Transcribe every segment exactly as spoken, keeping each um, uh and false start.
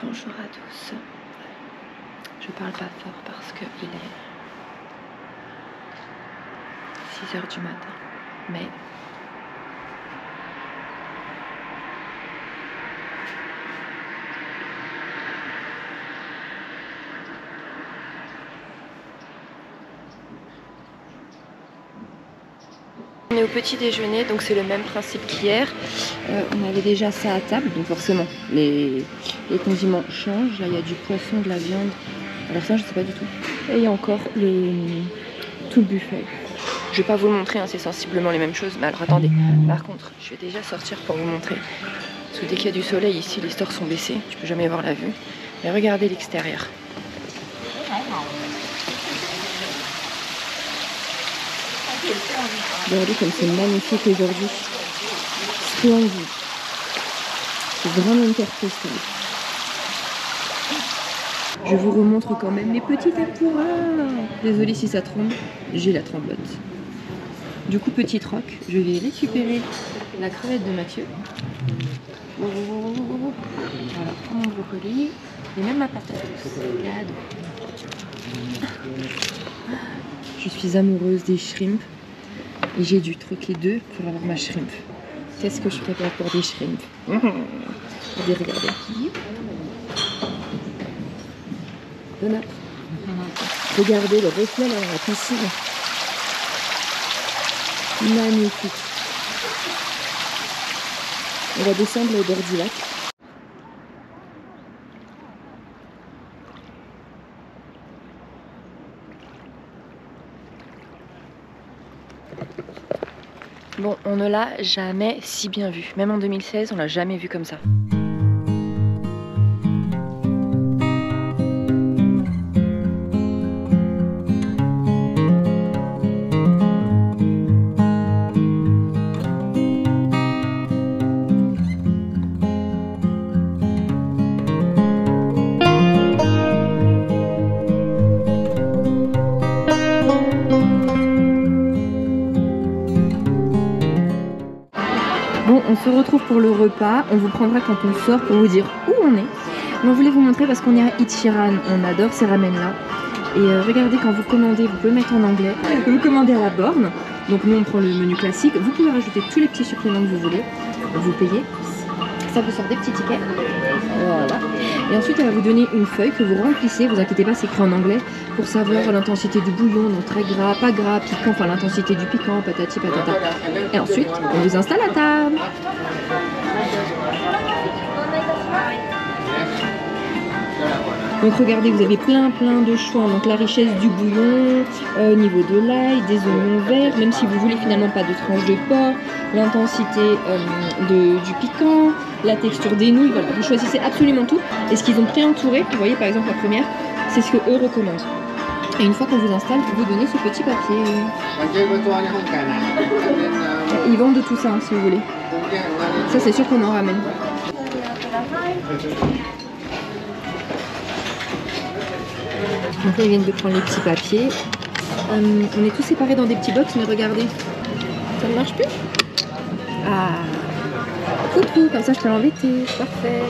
Bonjour à tous. Je parle pas fort parce que il est six heures du matin. Mais on est au petit déjeuner, donc c'est le même principe qu'hier. Euh, on avait déjà ça à table, donc forcément les, les condiments changent. Là il y a du poisson, de la viande. Alors ça je sais pas du tout. Et il y a encore le tout le buffet. Je vais pas vous le montrer, hein, c'est sensiblement les mêmes choses. Mais alors attendez, par contre, je vais déjà sortir pour vous montrer. Parce que dès qu'il y a du soleil ici, les stores sont baissés. Tu peux jamais voir la vue. Mais regardez l'extérieur. Regardez comme c'est magnifique aujourd'hui. Splendide. C'est vraiment une carte postale. Je vous remontre quand même mes petits tempura. Désolée si ça tremble, j'ai la tremblote. Du coup, petite rock, je vais récupérer la crevette de Mathieu. Voilà, pour mon brocoli. Et même ma patate douce. Cadeau. Je suis amoureuse des shrimps. Et j'ai dû troquer deux pour avoir ma shrimp. Qu'est-ce que je prépare pour des shrimps? Regardez, regardez. Bon app. Regardez le reflet là dans la piscine. Magnifique. On va descendre au bord du lac. Bon, on ne l'a jamais si bien vu. Même en deux mille seize, on l'a jamais vu comme ça. Bon, on se retrouve pour le repas. On vous prendra quand on sort pour vous dire où on est. Mais on voulait vous montrer parce qu'on est à Ichiran. On adore ces ramen là. Et euh, regardez, quand vous commandez, vous pouvez mettre en anglais. Vous commandez à la borne. Donc nous on prend le menu classique. Vous pouvez rajouter tous les petits suppléments que vous voulez. Vous payez. Ça vous sort des petits tickets. Voilà. Et ensuite elle va vous donner une feuille que vous remplissez. Vous inquiétez pas, c'est écrit en anglais. Pour savoir l'intensité du bouillon, donc très gras, pas gras, piquant, enfin l'intensité du piquant, patati patata. Et ensuite, on vous installe à table. Donc regardez, vous avez plein plein de choix. Donc la richesse du bouillon, euh, au niveau de l'ail, des oignons verts, même si vous voulez finalement pas de tranches de porc, l'intensité euh, de, du piquant, la texture des nouilles, voilà. Vous choisissez absolument tout. Et ce qu'ils ont pré-entouré, vous voyez par exemple la première, c'est ce que eux recommandent. Et une fois qu'on vous installe, vous donnez ce petit papier. Ils vendent de tout ça, hein, si vous voulez. Ça, c'est sûr qu'on en ramène. Donc là, ils viennent de prendre les petits papiers. Euh, on est tous séparés dans des petits box, mais regardez. Ça ne marche plus? Ah, coucou, comme ça je peux l'embêter. Parfait.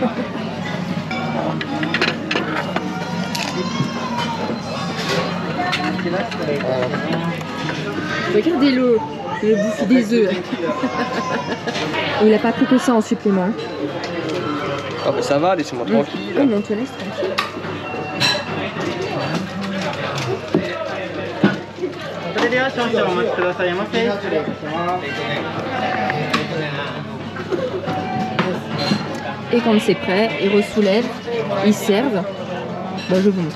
Regardez-le, le bouffe des œufs. Il n'a pas pris que ça en supplément. Ah bah ça va, laissez-moi tranquille. Oui, mais on te laisse tranquille. Et quand c'est prêt, ils ressoulèvent, ils servent. Bon, je vous montre.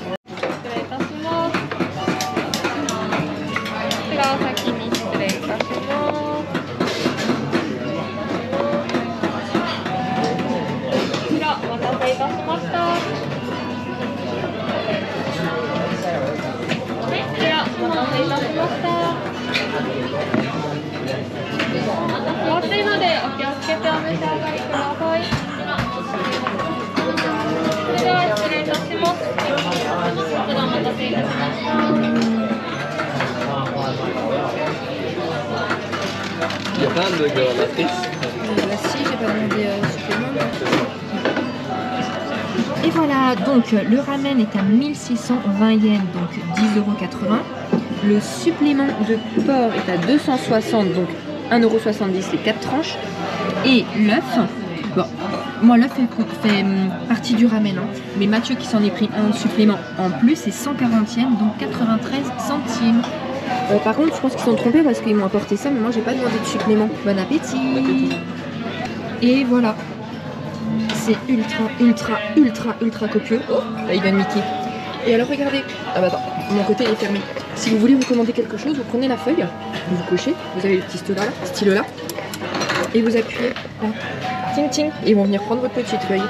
Il y a plein de bugs dans la matrice. Là si, j'ai pas demandé euh, supplément. voilà, donc le ramen est à mille six cent vingt yens, donc dix euros quatre-vingts. Le supplément de porc est à deux cent soixante, donc un euro soixante-dix les quatre tranches. Et l'œuf, bon, moi l'œuf fait, fait partie du ramen, hein, mais Mathieu qui s'en est pris un supplément en plus, c'est cent quarante yens, donc quatre-vingt-treize centimes. Euh, par contre, je pense qu'ils sont trompés parce qu'ils m'ont apporté ça, mais moi j'ai pas demandé de supplément. Bon appétit. Bon appétit. Et voilà. C'est ultra, ultra, ultra, ultra copieux. Oh, là il donne Mickey. Et alors regardez. Ah bah attends, mon côté il est fermé. Si vous voulez vous commander quelque chose, vous prenez la feuille, vous cochez, vous avez le petit stylo là, stylo là, et vous appuyez là. Ting ting. Et ils vont venir prendre votre petite feuille.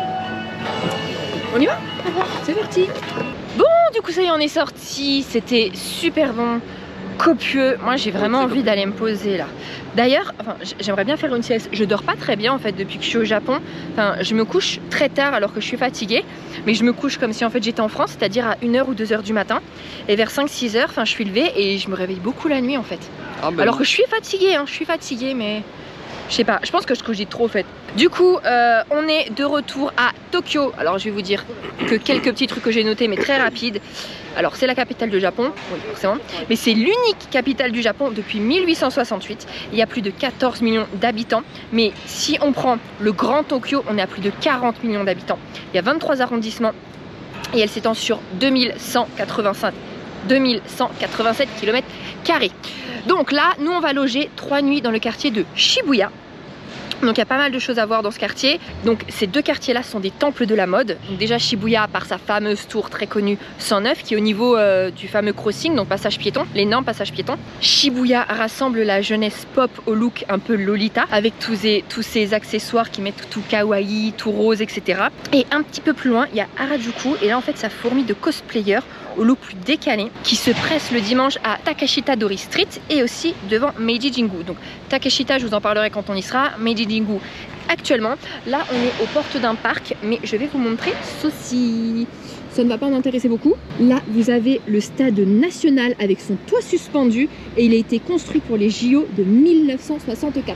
On y va? C'est parti. Bon, du coup ça y est, on est sorti. C'était super bon, copieux. Moi j'ai vraiment envie d'aller me poser là. D'ailleurs, enfin, j'aimerais bien faire une sieste. Je dors pas très bien en fait depuis que je suis au Japon. Enfin, je me couche très tard alors que je suis fatiguée. Mais je me couche comme si en fait j'étais en France, c'est-à-dire à une heure ou deux heures du matin. Et vers cinq six heures, enfin, je suis levée et je me réveille beaucoup la nuit en fait. Ah ben alors que je suis fatiguée, hein, je suis fatiguée mais... Je sais pas, je pense que je cogite trop en fait. Du coup, euh, on est de retour à Tokyo. Alors je vais vous dire que quelques petits trucs que j'ai notés mais très rapides. Alors c'est la capitale du Japon, oui forcément. Mais c'est l'unique capitale du Japon depuis mille huit cent soixante-huit. Il y a plus de quatorze millions d'habitants. Mais si on prend le Grand Tokyo, on est à plus de quarante millions d'habitants. Il y a vingt-trois arrondissements et elle s'étend sur deux mille cent quatre-vingt-cinq, deux mille cent quatre-vingt-sept kilomètres carrés. Donc là, nous on va loger trois nuits dans le quartier de Shibuya. Donc il y a pas mal de choses à voir dans ce quartier. Donc ces deux quartiers là sont des temples de la mode. Donc déjà Shibuya par sa fameuse tour très connue cent neuf qui est au niveau euh, du fameux crossing, donc passage piéton, l'énorme passage piéton. Shibuya rassemble la jeunesse pop au look un peu Lolita avec tous ces, tous ces accessoires qui mettent tout kawaii, tout rose, et cetera. Et un petit peu plus loin il y a Harajuku et là en fait ça fourmille de cosplayers au look plus décalé qui se pressent le dimanche à Takeshita Dori Street et aussi devant Meiji Jingu. Donc Takeshita je vous en parlerai quand on y sera, Meiji Jingu actuellement. Là on est aux portes d'un parc mais je vais vous montrer ceci. Ça ne va pas m'intéresser beaucoup. Là vous avez le stade national avec son toit suspendu et il a été construit pour les J O de mille neuf cent soixante-quatre.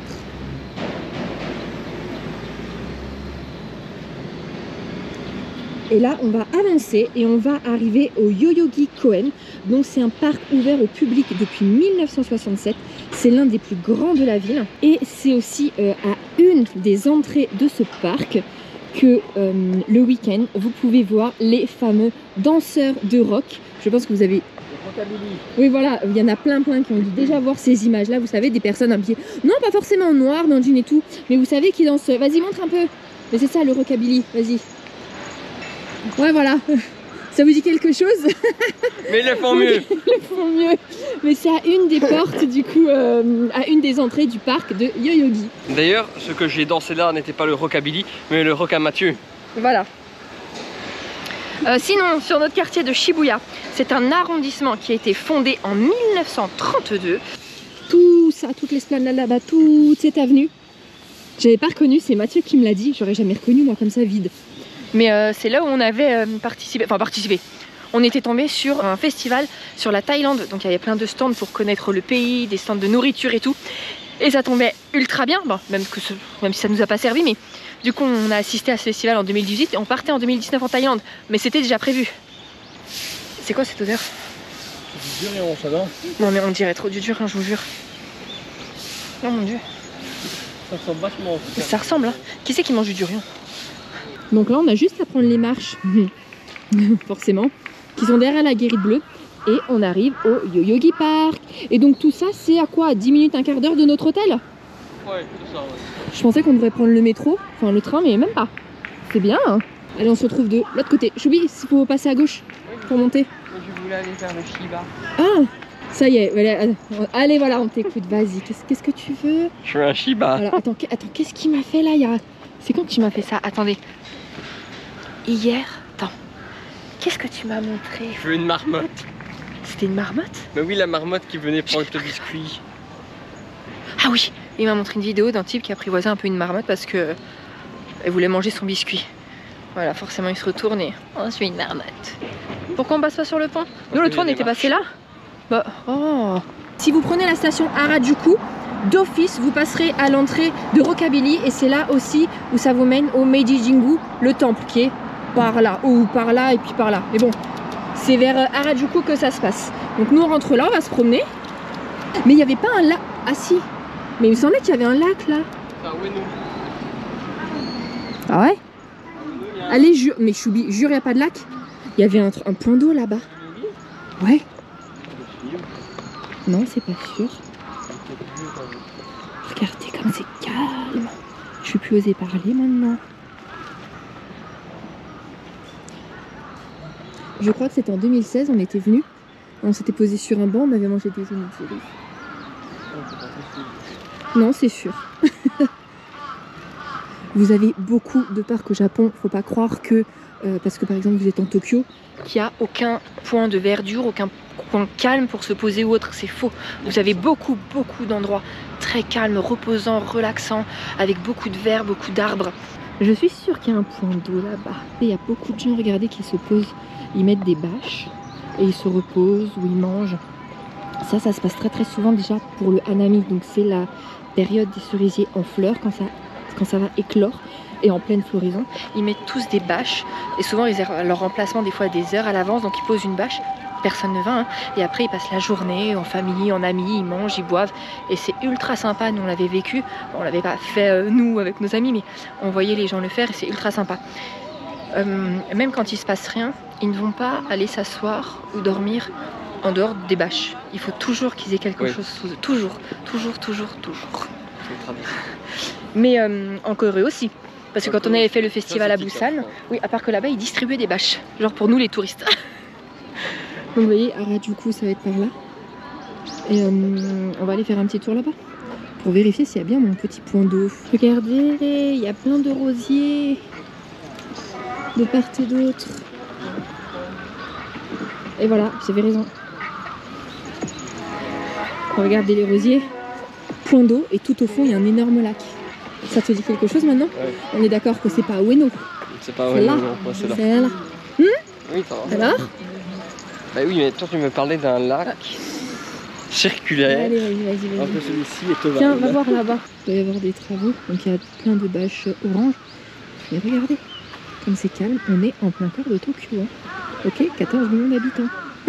Et là, on va avancer et on va arriver au Yoyogi Koen. Donc c'est un parc ouvert au public depuis mille neuf cent soixante-sept. C'est l'un des plus grands de la ville. Et c'est aussi euh, à une des entrées de ce parc que euh, le week-end, vous pouvez voir les fameux danseurs de rock. Je pense que vous avez... Oui voilà, il y en a plein plein qui ont dû déjà voir ces images-là. Vous savez, des personnes habillées, non pas forcément en noir, dans le jean et tout, mais vous savez qui dansent. Vas-y, montre un peu. Mais c'est ça le rockabilly, vas-y. Ouais voilà, ça vous dit quelque chose? Mais ils le font mieux. Ils le font mieux. Mais c'est à une des portes du coup, euh, à une des entrées du parc de Yoyogi. D'ailleurs, ce que j'ai dansé là n'était pas le rockabilly, mais le rock à Mathieu. Voilà. Euh, sinon, sur notre quartier de Shibuya, c'est un arrondissement qui a été fondé en mille neuf cent trente-deux. Tout ça, toute l'esplanade là-bas, toute cette avenue, j'avais pas reconnu, c'est Mathieu qui me l'a dit, j'aurais jamais reconnu moi comme ça vide. Mais euh, c'est là où on avait euh, participé, enfin participé. On était tombé sur un festival sur la Thaïlande, donc il y avait plein de stands pour connaître le pays, des stands de nourriture et tout. Et ça tombait ultra bien, bon, même, que ce, même si ça nous a pas servi, mais du coup on a assisté à ce festival en deux mille dix-huit et on partait en deux mille dix-neuf en Thaïlande, mais c'était déjà prévu. C'est quoi cette odeur? C'est du durian, ça va? Non mais on dirait trop du durian, je vous jure. Oh mon dieu. Ça ressemble vachement. Ça ressemble, hein. Qui c'est qui mange du durian? Donc là on a juste à prendre les marches, forcément, qui sont derrière la guérite bleue. Et on arrive au Yoyogi Park. Et donc tout ça c'est à quoi? dix minutes, un quart d'heure de notre hôtel? Ouais, c'est ça, ouais. Je pensais qu'on devrait prendre le métro, enfin le train, mais même pas. C'est bien, hein. Allez, on se retrouve de l'autre côté. Choubi, il faut passer à gauche pour monter. Je voulais aller faire le Shiba. Ah, ça y est, voilà. Allez voilà, on t'écoute, vas-y. Qu'est-ce qu'est-ce que tu veux? Je veux un Shiba. Alors, attends, attends qu'est-ce qu'il m'a fait là? Il y a... C'est quand tu m'as fait ça? Attendez. Hier, attends. Qu'est-ce que tu m'as montré? Je veux une marmotte. C'était une marmotte? Mais oui, la marmotte qui venait prendre le biscuit. Ah oui, il m'a montré une vidéo d'un type qui a apprivoisé un peu une marmotte parce que elle voulait manger son biscuit. Voilà, forcément il se retourne et oh, je suis une marmotte. Pourquoi on passe pas sur le pont? Nous l'autre fois on était passé là. Bah, oh. Si vous prenez la station Harajuku, d'office vous passerez à l'entrée de Rockabilly et c'est là aussi où ça vous mène au Meiji Jingu, le temple qui est par là, ou par là et puis par là. Mais bon, c'est vers Harajuku que ça se passe. Donc nous on rentre là, on va se promener. Mais il n'y avait pas un lac. Ah si, mais il me semblait qu'il y avait un lac là. Ah ouais? Allez, jure, mais Choubi, jure, il n'y a pas de lac? Il y avait un, un point d'eau là-bas. Ouais. Non, c'est pas sûr. Regardez comme c'est calme. Je vais plus oser parler maintenant. Je crois que c'était en deux mille seize, on était venus. On s'était posé sur un banc, on avait mangé des onigiri. Non, c'est sûr. Vous avez beaucoup de parcs au Japon. Faut pas croire que, euh, parce que par exemple vous êtes en Tokyo, qu'il n'y a aucun point de verdure, aucun point calme pour se poser ou autre. C'est faux. Vous avez beaucoup, beaucoup d'endroits très calmes, reposants, relaxants, avec beaucoup de verre, beaucoup d'arbres. Je suis sûre qu'il y a un point d'eau là-bas. Et il y a beaucoup de gens, regardez, qui se posent, ils mettent des bâches et ils se reposent ou ils mangent. Ça, ça se passe très très souvent déjà pour le hanami. Donc c'est la période des cerisiers en fleurs quand ça, quand ça va éclore et en pleine floraison. Ils mettent tous des bâches et souvent ils ont leur emplacement des fois des heures à l'avance. Donc ils posent une bâche, personne ne va. Hein. Et après ils passent la journée en famille, en amis, ils mangent, ils boivent. Et c'est ultra sympa. Nous on l'avait vécu. Bon, on l'avait pas fait euh, nous avec nos amis, mais on voyait les gens le faire et c'est ultra sympa. Euh, même quand il se passe rien, ils ne vont pas aller s'asseoir ou dormir en dehors des bâches. Il faut toujours qu'ils aient quelque oui. chose sous eux. Toujours, toujours, toujours, toujours. Mais euh, en Corée aussi. Parce que quand on avait fait le festival à Busan, oui, à part que là-bas, ils distribuaient des bâches. Genre pour nous, les touristes. Donc vous voyez, Harajuku, ça va être par là. Et euh, on va aller faire un petit tour là-bas. Pour vérifier s'il y a bien mon petit point d'eau. Regardez, il y a plein de rosiers. De part et d'autre. Et voilà, j'avais raison. Regardez les rosiers, point d'eau et tout au fond il y a un énorme lac. Ça te dit quelque chose maintenant? Ouais. On est d'accord que c'est pas Ueno. C'est pas Ueno, c'est là. C'est là. Hmm oui, ça va. Alors? Bah oui, mais toi tu me parlais d'un lac ah. circulaire. Allez, vas-y, vas-y, vas-y. Un peu celui-ci est ovale. Tiens, va voir là-bas. Il doit y avoir des travaux, donc il y a plein de bâches oranges. Mais regardez, comme c'est calme, on est en plein cœur de Tokyo. Hein. Ok, quatorze millions d'habitants.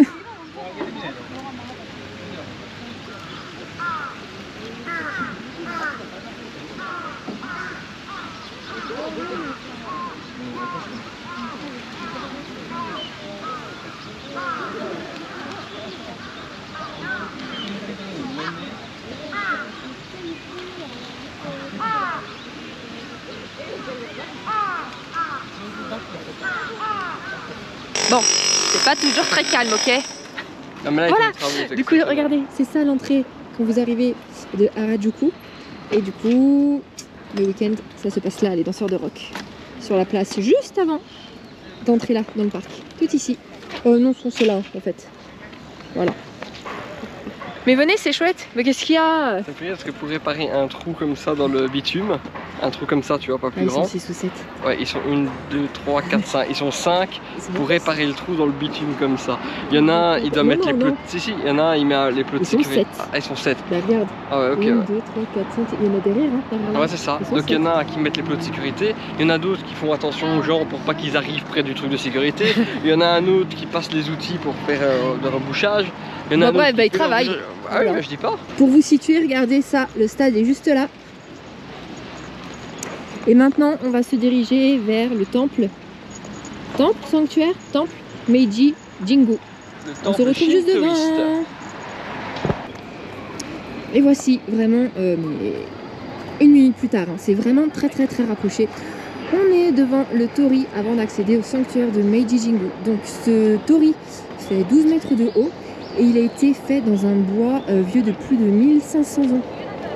Bon, c'est pas toujours très calme, ok? Non, mais là, voilà, travaux, du coup, regardez, c'est ça l'entrée quand vous arrivez de Harajuku. Et du coup, le week-end, ça se passe là, les danseurs de rock. Sur la place, juste avant d'entrer là, dans le parc. Tout ici. Euh, non, c'est là, en fait. Voilà. Mais venez, c'est chouette. Mais qu'est-ce qu'il y a? Ça me fait rire parce que pour réparer un trou comme ça dans le bitume, un trou comme ça, tu vois, pas plus ah, grand. Ils sont six ou sept. Ouais, ils sont un, deux, trois, quatre, cinq. Ils sont cinq pour réparer le trou dans le bitume comme ça. Il y en a un, il doit non, mettre non, les plots. Si, si, il y en a un, il met les plots de sécurité. Ah, ils sont sept. Bah, regarde. Ah ouais, ok. un, deux, trois, quatre, cinq. Il y en a derrière. Hein, ah ouais, c'est ça. Donc il y en a qui mettent les plots de sécurité. Il y en a d'autres qui font attention, genre pour pas qu'ils arrivent près du truc de sécurité. Il y en a un autre qui passe les outils pour faire euh, le rebouchage. Il y en a bah, un ouais, bah, il travaille. Ah oui, mais je dis pas. Pour vous situer, regardez ça, le stade est juste là. Et maintenant, on va se diriger vers le temple. Temple, sanctuaire, temple Meiji Jingu. On se retrouve juste devant. Et voici vraiment euh, une minute plus tard. Hein. C'est vraiment très très très rapproché. On est devant le torii avant d'accéder au sanctuaire de Meiji Jingu. Donc ce torii fait douze mètres de haut. Et il a été fait dans un bois euh, vieux de plus de mille cinq cents ans.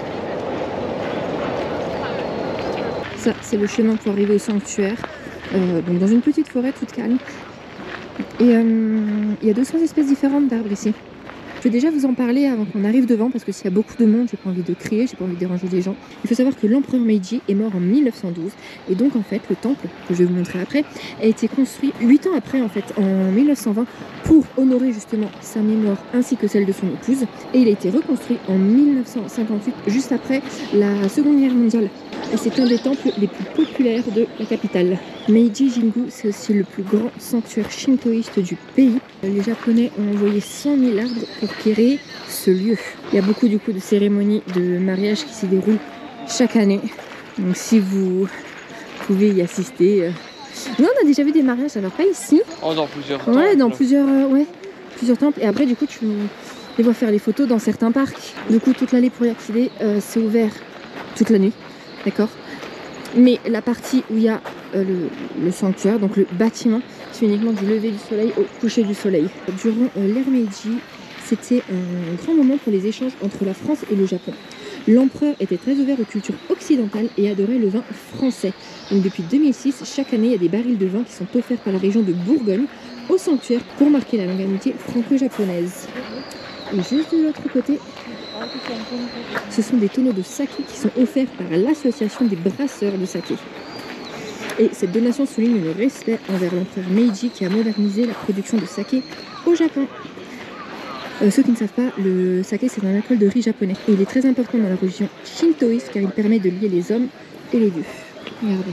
Ça, c'est le chemin pour arriver au sanctuaire. Euh, donc dans une petite forêt toute calme. Et euh, il y a deux cents espèces différentes d'arbres ici. Je vais déjà vous en parler avant qu'on arrive devant parce que s'il y a beaucoup de monde, j'ai pas envie de crier, j'ai pas envie de déranger les gens. Il faut savoir que l'empereur Meiji est mort en mille neuf cent douze et donc en fait le temple, que je vais vous montrer après, a été construit huit ans après en fait, en mille neuf cent vingt pour honorer justement sa mémoire ainsi que celle de son épouse et il a été reconstruit en mille neuf cent cinquante-huit juste après la Seconde Guerre mondiale. Et c'est un des temples les plus populaires de la capitale. Meiji Jingu, c'est aussi le plus grand sanctuaire shintoïste du pays. Les Japonais ont envoyé cent mille arbres pour créer ce lieu. Il y a beaucoup du coup de cérémonies de mariage qui s'y déroulent chaque année. Donc si vous pouvez y assister... Euh... Nous on a déjà vu des mariages, alors pas ici. Oh, dans plusieurs ouais, temples. dans plusieurs, euh, ouais, plusieurs temples. Et après du coup tu les vois faire les photos dans certains parcs. Du coup toute l'allée pour y accéder, euh, c'est ouvert toute la nuit. D'accord. Mais la partie où il y a euh, le, le sanctuaire, donc le bâtiment, c'est uniquement du lever du soleil au coucher du soleil. Durant euh, l'ère Meiji, c'était un grand moment pour les échanges entre la France et le Japon. L'empereur était très ouvert aux cultures occidentales et adorait le vin français. Donc depuis deux mille six, chaque année, il y a des barils de vin qui sont offerts par la région de Bourgogne au sanctuaire pour marquer la longue amitié franco-japonaise. Et juste de l'autre côté, ce sont des tonneaux de saké qui sont offerts par l'association des brasseurs de saké. Et cette donation souligne le respect envers l'empereur Meiji qui a modernisé la production de saké au Japon. Euh, ceux qui ne savent pas, le saké c'est un alcool de riz japonais. Et il est très important dans la religion shintoïste car il permet de lier les hommes et les dieux. Regardez.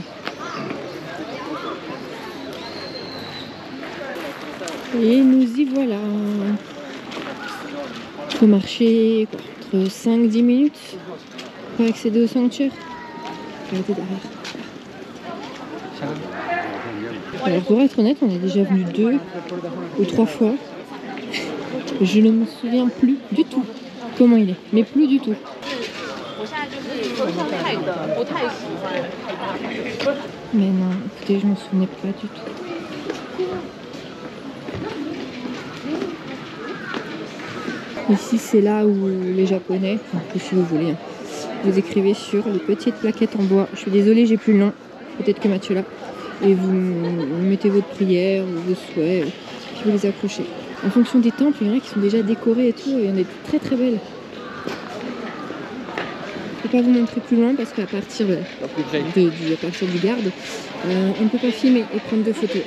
Et nous y voilà. Il faut marcher quoi, entre cinq à dix minutes pour accéder au sanctuaire. Regardez derrière. Alors pour être honnête, on est déjà venu deux ou trois fois. Je ne me souviens plus du tout comment il est, mais plus du tout. Mais non, écoutez, je m'en souvenais pas du tout. Ici, c'est là où les Japonais, enfin, si vous voulez, hein, vous écrivez sur les petites plaquettes en bois. Je suis désolée, j'ai plus le nom. Peut-être que Mathieu là. Et vous mettez votre prière ou vos souhaits, puis vous les accrochez. En fonction des temples, il y en a qui sont déjà décorés et tout, et il y en a des très très belles. Je ne vais pas vous montrer plus loin parce qu'à partir, de, de, du, à partir du garde, euh, on ne peut pas filmer et prendre de photos.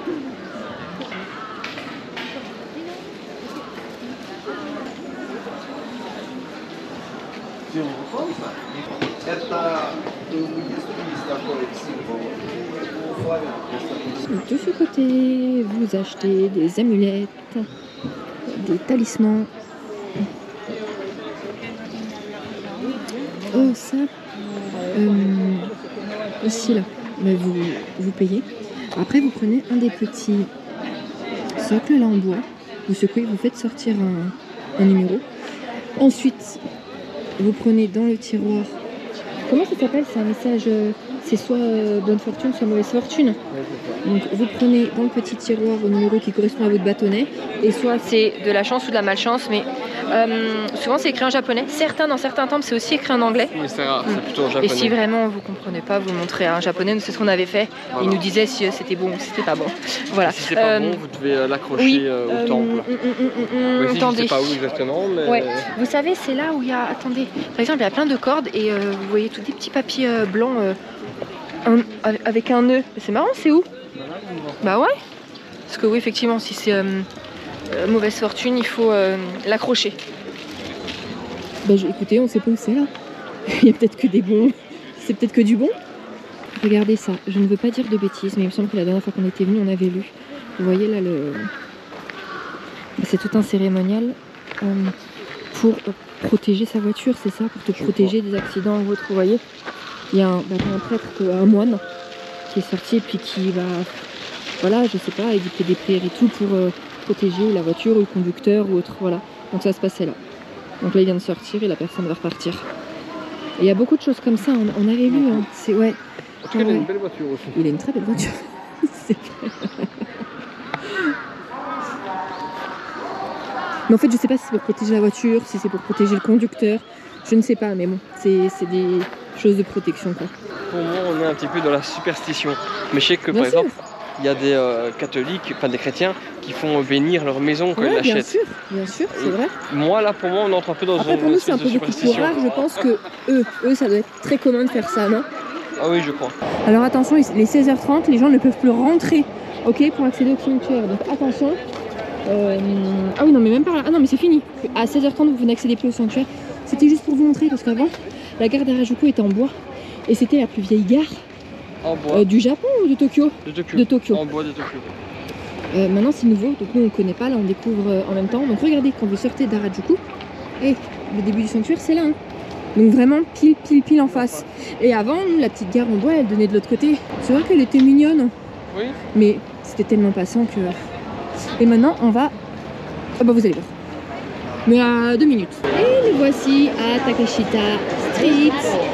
De ce côté, vous achetez des amulettes, des talismans. Oh, ça, euh, ici là, mais vous, vous payez. Après, vous prenez un des petits socles là en bois, vous secouez, vous faites sortir un, un numéro. Ensuite, vous prenez dans le tiroir. Comment ça s'appelle? C'est un message. Euh, c'est soit euh, bonne fortune, soit mauvaise fortune. Donc vous prenez dans le petit tiroir au numéro qui correspond à votre bâtonnet, et soit c'est de la chance ou de la malchance, mais euh, souvent c'est écrit en japonais. Certains, dans certains temples, c'est aussi écrit en anglais. Mais c'est rare, c'est plutôt en japonais. Et si vraiment vous comprenez pas, vous montrez un japonais. Nous, c'est ce qu'on avait fait. Voilà. Il nous disait si euh, c'était bon ou si c'était pas bon. Voilà. Si c'est pas euh, bon, vous devez euh, l'accrocher oui, euh, au euh, temple. Mm, mm, mm, ouais, si, je sais pas où exactement, mais... Ouais. Vous savez, c'est là où il y a... Attendez, par exemple, il y a plein de cordes et euh, vous voyez tous des petits papiers euh, blancs euh, un, avec un nœud. C'est marrant, c'est où? Bah ouais. Parce que oui, effectivement, si c'est euh, euh, mauvaise fortune, il faut euh, l'accrocher. Bah écoutez, on sait pas où c'est là. Il y a peut-être que des bons. C'est peut-être que du bon. Regardez ça. Je ne veux pas dire de bêtises, mais il me semble que la dernière fois qu'on était venu, on avait lu. Vous voyez là le. C'est tout un cérémonial euh, pour protéger sa voiture, c'est ça, pour te Je protéger crois. des accidents ou autres. Vous voyez, il y a un, bah, un prêtre, un moine qui est sorti et puis qui va, voilà, je sais pas, éditer des prières et tout pour euh, protéger la voiture ou le conducteur ou autre. Voilà. Donc ça se passait là. Donc là, il vient de sortir et la personne va repartir. Et il y a beaucoup de choses comme ça. On, on avait lu. Hein. C'est ouais. Parce qu'il a une belle voiture aussi. Il a une très belle voiture. C'est clair. Mais en fait, je sais pas si c'est pour protéger la voiture, si c'est pour protéger le conducteur. Je ne sais pas, mais bon, c'est des choses de protection, quoi. Pour moi, on est un petit peu dans la superstition. Mais je sais que, bien par sûr. exemple, il y a des euh, catholiques, enfin des chrétiens, qui font bénir leur maison quand ouais, ils l'achètent. Bien sûr, bien sûr, c'est vrai. Moi, là, pour moi, on entre un peu dans Après, une pour nous, c'est un de peu beaucoup plus superstition. rare. Je pense que eux, eux, ça doit être très commun de faire ça, non? Ah oui, je crois. Alors attention, les seize heures trente, les gens ne peuvent plus rentrer, ok, pour accéder au sanctuaire. Donc attention. Euh, ah oui, non, mais même pas là. Ah non, mais c'est fini. À seize heures trente, vous n'accédez plus au sanctuaire. C'était juste pour vous montrer, parce qu'avant, la gare d'Harajuku était en bois. Et c'était la plus vieille gare En bois. euh, du Japon ou de Tokyo? De Tokyo. De Tokyo. En bois de Tokyo. Euh, maintenant c'est nouveau, donc nous on connaît pas, là on découvre euh, en même temps. Donc regardez, quand vous sortez d'Harajuku, et le début du sanctuaire c'est là. Hein. Donc vraiment pile pile pile en face. Et avant, nous, la petite gare en bois, elle donnait de l'autre côté. C'est vrai qu'elle était mignonne. Oui. Mais c'était tellement passant que... Et maintenant on va... Ah bah vous allez voir. Mais à deux minutes. Et nous voici à Takeshita Street. Ici,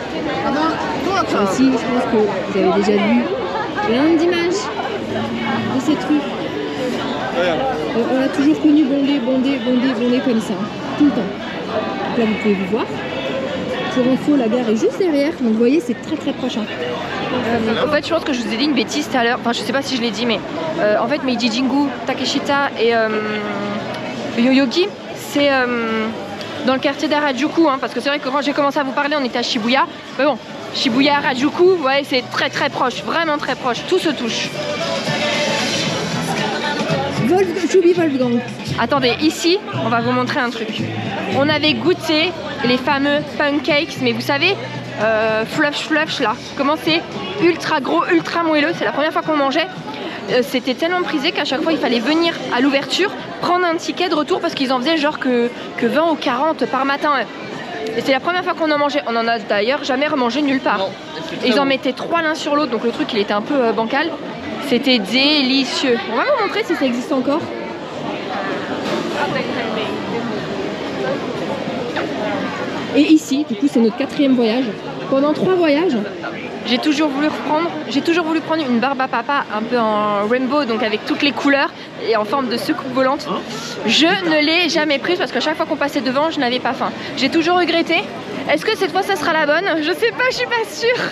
je pense que vous avez déjà vu plein d'images de cette rue. Euh, on l'a toujours connu bondé, bondé, bondé, bondé comme ça, tout le temps. Donc là, vous pouvez vous voir. Pour info, la gare est juste derrière, donc vous voyez, c'est très très proche. Euh, en fait, je pense que je vous ai dit une bêtise tout à l'heure. Enfin, je sais pas si je l'ai dit, mais euh, en fait, Meiji Jingu, Takeshita et euh, Yoyogi, c'est euh, dans le quartier d'Harajuku. Hein, parce que c'est vrai que quand j'ai commencé à vous parler, on était à Shibuya. Mais bon, Shibuya, Harajuku, ouais, c'est très très proche, vraiment très proche. Tout se touche. Wolf, Choubi Wolfgang. Attendez, ici, on va vous montrer un truc. On avait goûté les fameux pancakes, mais vous savez, euh, fluff fluff là. Comment c'est ultra gros, ultra moelleux. C'est la première fois qu'on mangeait. Euh, C'était tellement prisé qu'à chaque fois, il fallait venir à l'ouverture, prendre un ticket de retour parce qu'ils en faisaient genre que, que vingt ou quarante par matin. Et c'est la première fois qu'on en mangeait. On en a d'ailleurs jamais remangé nulle part. Non, et ils en mettaient trois l'un sur l'autre, donc le truc il était un peu euh, bancal. C'était délicieux. On va vous montrer si ça existe encore. Et ici, du coup, c'est notre quatrième voyage. Pendant trois voyages, J'ai toujours voulu reprendre, j'ai toujours voulu prendre une barbe à papa un peu en rainbow, donc avec toutes les couleurs et en forme de secoupe volante. Je ne l'ai jamais prise parce qu'à chaque fois qu'on passait devant, je n'avais pas faim. J'ai toujours regretté. Est-ce que cette fois ça sera la bonne? Je sais pas, je suis pas sûre.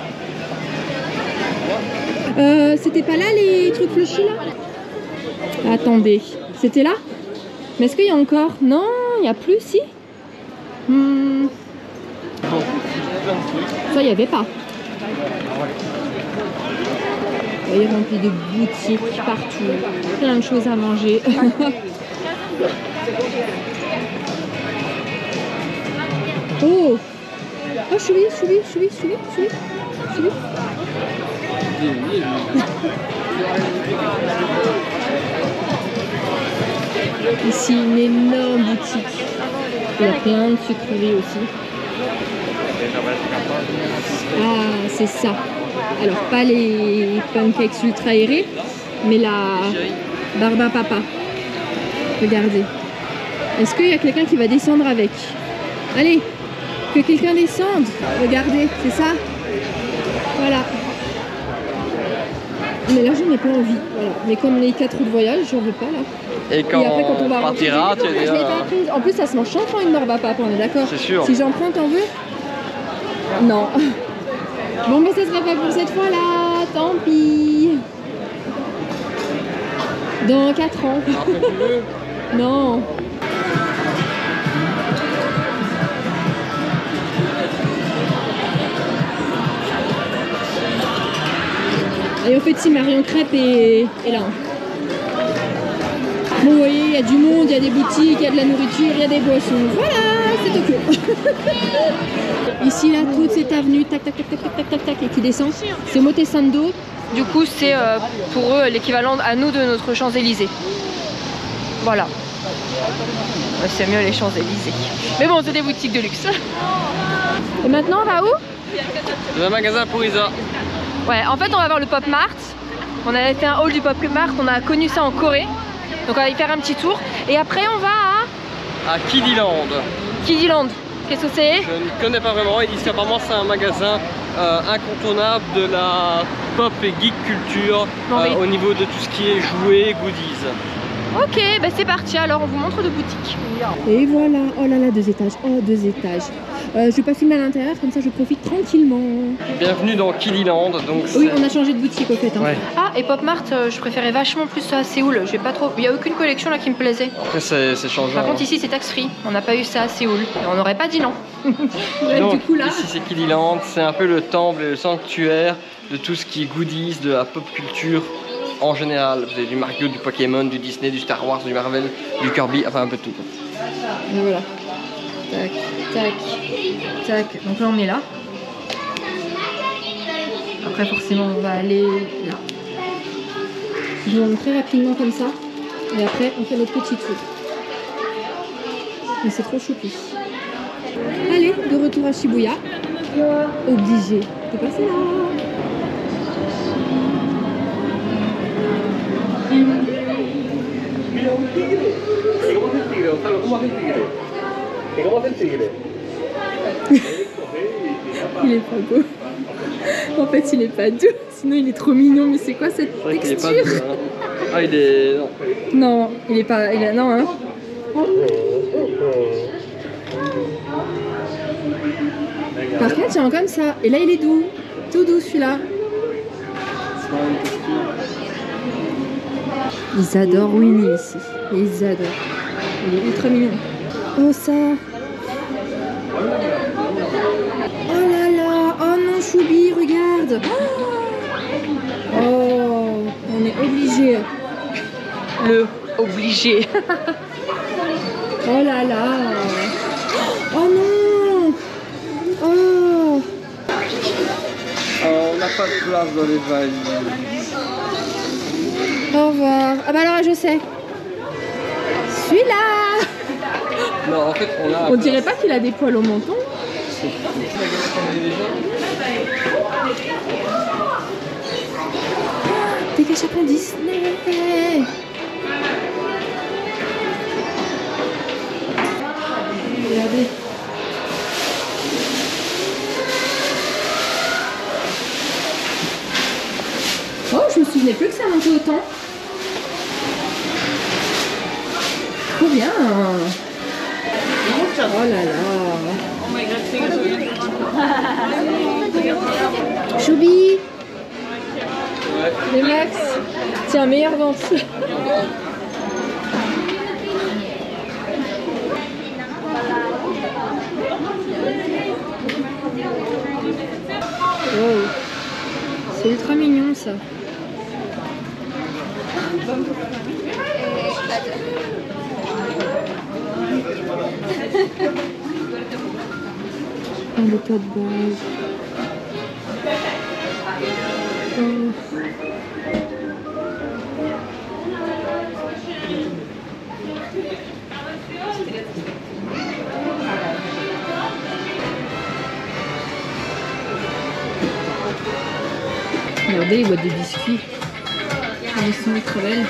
euh, c'était pas là les trucs flushis là? Attendez, c'était là? Mais est-ce qu'il y a encore? Non, il n'y a plus, si? Hmm. Ça, il n'y avait pas. Vous voyez, rempli de boutiques partout, plein de choses à manger. Oh! Oh, choubi, choubi, choubi, choubi, choubi, choubi. Ici, une énorme boutique. Il y a plein de sucreries aussi. Ah, c'est ça. Alors, pas les pancakes ultra aérés, mais la barbe à papa. Regardez. Est-ce qu'il y a quelqu'un qui va descendre avec? Allez, que quelqu'un descende. Regardez, c'est ça. Voilà. Mais là, j'en ai pas envie. Voilà. Mais comme les quatre roues de voyage, j'en veux pas là. Et quand, Et après, quand on va partira, tu je l'ai pas prise. En plus, ça se mange chantant une barbe à papa, on est d'accord? C'est sûr. Si j'en prends, t'en veux? Non. Bon, mais ça sera pas pour cette fois-là. Tant pis. Dans quatre ans. Non. Et au fait, si Marion Crêpe est, est là. Bon, vous voyez, il y a du monde, il y a des boutiques, il y a de la nourriture, il y a des boissons. Voilà, c'est Tokyo. Ici, là, toute cette avenue, tac, tac, tac, tac, tac, tac, tac, tac, et qui descend, c'est Motesando. Du coup, c'est euh, pour eux l'équivalent à nous de notre Champs-Élysées. Voilà. C'est mieux les Champs-Élysées. Mais bon, c'est des boutiques de luxe. Et maintenant, on va où? Dans un magasin pour Isa. Ouais, en fait, on va voir le Pop Mart. On avait fait un haul du Pop Mart, on a connu ça en Corée. Donc, on va y faire un petit tour. Et après, on va à... À Kidiland. Kidiland. Qu'est-ce que c'est? Je ne connais pas vraiment. Ils disent qu'apparemment c'est un magasin euh, incontournable de la pop et geek culture Bon, euh, oui. au niveau de tout ce qui est jouets, goodies. Ok, bah c'est parti. Alors, on vous montre de boutiques. Et voilà, oh là là, deux étages, oh deux étages. Euh, je vais pas filmer à l'intérieur, comme ça je profite tranquillement. Bienvenue dans Kidiland. Donc Oui, c'est- on a changé de boutique au fait. Hein. Ouais. Ah, et Pop Mart, euh, je préférais vachement plus à Séoul. J'ai pas trop... Il n'y a aucune collection là qui me plaisait. Après c'est c'est changeant. Par contre, ici, c'est tax-free. On n'a pas eu ça à Séoul. Et on n'aurait pas dit non. Donc, du coup là, ici c'est Kidiland, c'est un peu le temple et le sanctuaire de tout ce qui est goodies, de la pop culture en général. Vous avez du Mario, du Pokémon, du Disney, du Star Wars, du Marvel, du Kirby, enfin un peu de tout. et voilà. Tac, tac, tac. Donc là, on est là. Après forcément on va aller là. Je vais vous montrer rapidement comme ça. Et après on fait notre petit tour. Mais c'est trop choupi. Allez, de retour à Shibuya. Obligé de passer là. Il est pas beau. En fait, il est pas doux. Sinon, il est trop mignon. Mais c'est quoi cette C'est vrai qu'il est pas texture? doux, hein. Ah, il est. Non. Non, il est pas. Il est... Non, hein. Par contre, il est comme ça. Et là, il est doux. Tout doux celui-là. Ils adorent Winnie ici. Ils adorent. Il est ultra mignon. Oh ça. Oh là là. Oh non, Choubi, regarde. Oh, on est obligé. Le obligé. Oh là là. Oh non. Oh. On n'a pas de place dans les valises. Au revoir. Ah bah alors je sais. Celui-là. Non, en fait, on a. On dirait pas qu'il a des poils au menton. Des cachapons Disney. Regardez. Oh, je me souvenais plus que ça montait autant. Trop bien. Oh là là. Choubi. Les Max. Tiens, meilleure vente. Wow. C'est ultra mignon ça. Oh, le tas de base. Oh. Regardez les boîtes de biscuits. Elles sont très belles.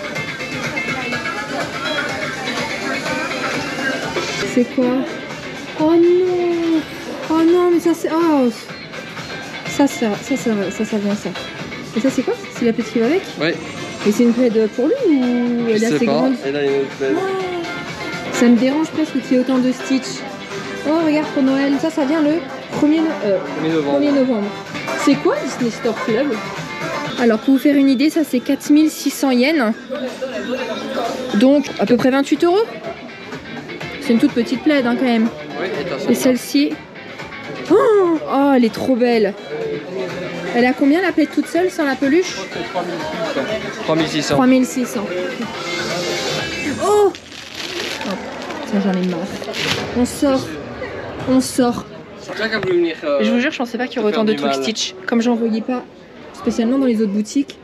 C'est quoi? Oh non! Oh non, mais ça c'est... Oh! Ça, ça, ça, ça, ça, ça vient ça. Et ça c'est quoi? C'est la plaide qui va avec? Oui. Et c'est une plaide pour lui ou elle est Je sais assez pas. grande? Et là, il y a une autre plaide. Oh, ça me dérange presque qu'il y ait autant de Stitch. Oh regarde pour Noël. Ça, ça vient le premier, no- euh, premier novembre. C'est quoi Disney Store Club? Alors pour vous faire une idée, ça c'est quatre mille six cents yens. Donc à peu près vingt-huit euros. C'est une toute petite plaide hein, quand même. Oui, et t'as ça. Et celle-ci... Oh, oh, elle est trop belle. Elle a combien la plaide toute seule sans la peluche? trois mille six cents. trois mille six cents. Oh, oh ça j'en ai marre. On sort. On sort. C'est bien qu'elle voulait venir. euh, Je vous jure, je pensais pas qu'il y aurait faire autant de du trucs mal. Stitch. Comme j'en voyais pas spécialement dans les autres boutiques.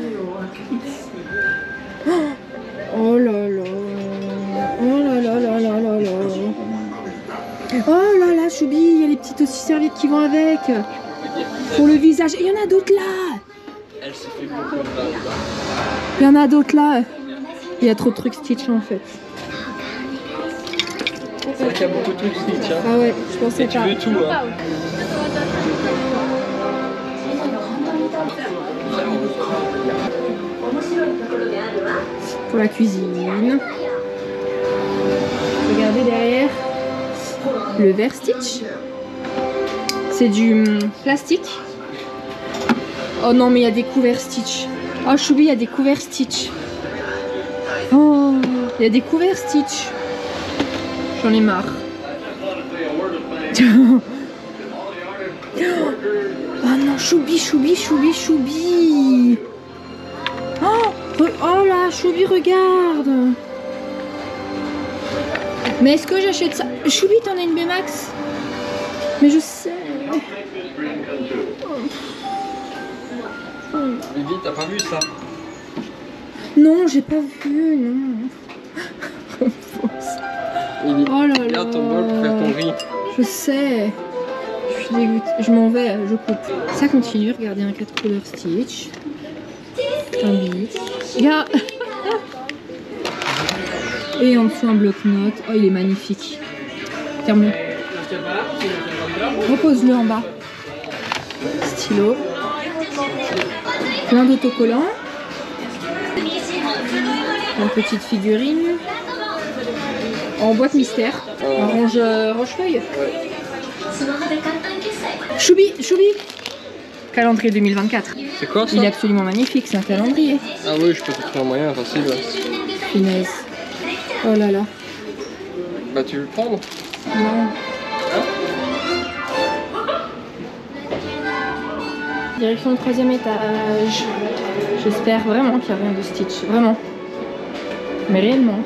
Oh là là. Oh là là là là là là. Oh là là, Choubi, il y a les petites aussi serviettes qui vont avec. Pour le visage. Et il y en a d'autres là. Elle s'est fait beaucoup de mal. Il y en a d'autres là. Il y a trop de trucs Stitch en fait. C'est vrai qu'il y a beaucoup de trucs Stitch. Hein. Ah ouais, je pensais Et tu pas. veux tout, hein. Pour la cuisine. Regardez derrière le verre Stitch. C'est du hum, plastique. Oh non, mais il y a des couverts Stitch. Oh Choubi, il y a des couverts Stitch. Oh, il y a des couverts Stitch. J'en ai marre. Oh non, Choubi, Choubi, Choubi, Choubi. Oh, re- oh là, Choubi, regarde. Mais est-ce que j'achète ça? Choubi, t'en as une B Max? Mais je sais. Vivi, t'as pas vu ça? Non, j'ai pas vu, non. Vivi, Oh là là. regarde ton bol pour faire ton riz. Je sais. Je suis dégoûtée. Je m'en vais, je coupe. Ça continue, regardez un quatre couleurs Stitch. Un bic. Regarde. Et en dessous un bloc-notes. Oh, il est magnifique. Ferme-le. Repose-le en bas. Stylo. Plein d'autocollants. Une petite figurine. En boîte mystère. Un range euh, rochefeuille. Choubi, Choubi. Calendrier deux mille vingt-quatre. C'est quoi ça? Il est absolument magnifique, c'est un calendrier. Ah oui, je peux te trouver un moyen facile. Ouais. Finesse. Oh là là. Bah tu veux le prendre? Non. Direction le troisième étage. J'espère vraiment qu'il n'y a rien de Stitch. Vraiment. Mais réellement.